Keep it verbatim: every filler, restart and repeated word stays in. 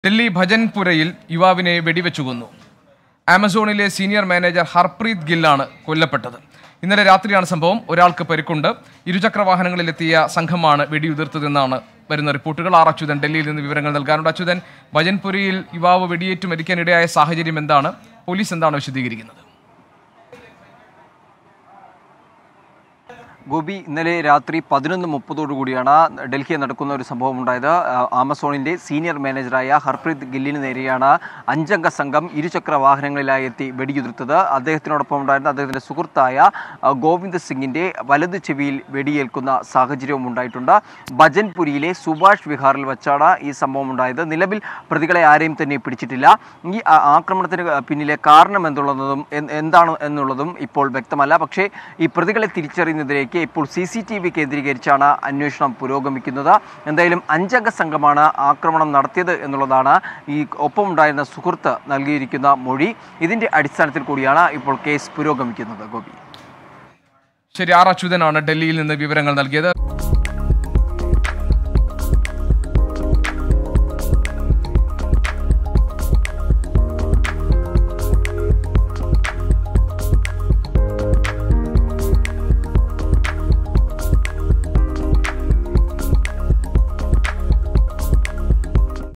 ഡൽഹി ഭജൻപുരയിൽ യുവാവിനെ വെടിവെച്ചു കൊന്നു. ആമസോണിലെ സീനിയർ മാനേജർ ഹർപ്രീത് ഗില്ലാണ് കൊല്ലപ്പെട്ടത്. ഇന്നലെ രാത്രിയാണ് സംഭവം. ഒരാൾക്ക് പരിക്കുണ്ട്. ഇരുചക്ര വാഹനങ്ങളിലെത്തിയ സംഘമാണ് വെടിയുതിർത്തതെന്നാണ് വരുന്ന റിപ്പോർട്ടുകൾ. ആർ അച്യുതൻ ഡൽഹിയിൽ നിന്ന് വിവരങ്ങൾ നൽകാനുണ്ട്. അച്യുതൻ, ഭജൻപുരയിൽ യുവാവ് വെടിയേറ്റ് മരിക്കാനിടയായ സാഹചര്യം എന്താണ്? പോലീസ് എന്താണ് വിശദീകരിക്കുന്നത്? ഗോപി, ഇന്നലെ രാത്രി പതിനൊന്ന് മുപ്പതോടു കൂടിയാണ് ഡൽഹിയിൽ നടക്കുന്ന ഒരു സംഭവം ഉണ്ടായത്. ആമസോണിൻ്റെ സീനിയർ മാനേജറായ ഹർപ്രീത് ഗില്ലിന് നേരെയാണ് അഞ്ചംഗ സംഘം ഇരുചക്ര വാഹനങ്ങളിലായി എത്തി വെടിയുതിർത്തത്. അദ്ദേഹത്തിനോടൊപ്പം ഉണ്ടായിരുന്ന അദ്ദേഹത്തിൻ്റെ സുഹൃത്തായ ഗോവിന്ദ് സിംഗിൻ്റെ വലതു ചെവിയിൽ വെടിയേൽക്കുന്ന സാഹചര്യവും ഉണ്ടായിട്ടുണ്ട്. ഭജൻപുരിയിലെ സുഭാഷ് വിഹാറിൽ വെച്ചാണ് ഈ സംഭവം ഉണ്ടായത്. നിലവിൽ പ്രതികളെ ആരെയും തന്നെ പിടിച്ചിട്ടില്ല. ഈ ആക്രമണത്തിന് പിന്നിലെ കാരണം എന്തുള്ളതും എന്താണ് എന്നുള്ളതും ഇപ്പോൾ വ്യക്തമല്ല. പക്ഷേ ഈ പ്രതികളെ തിരിച്ചറിയുന്നതിലേക്ക് ഇപ്പോൾ സി സി ടി വി കേന്ദ്രീകരിച്ചാണ് അന്വേഷണം പുരോഗമിക്കുന്നത്. എന്തായാലും അഞ്ചംഗ സംഘമാണ് ആക്രമണം നടത്തിയത് എന്നുള്ളതാണ് ഈ ഒപ്പമുണ്ടായിരുന്ന സുഹൃത്ത് നൽകിയിരിക്കുന്ന മൊഴി. ഇതിന്റെ അടിസ്ഥാനത്തിൽ കൂടിയാണ് ഇപ്പോൾ കേസ് പുരോഗമിക്കുന്നത്. ഗോപി, ശരി. ആർ അച്യുതനാണ് ഡൽഹിയിൽ നിന്ന് വിവരങ്ങൾ നൽകിയത്.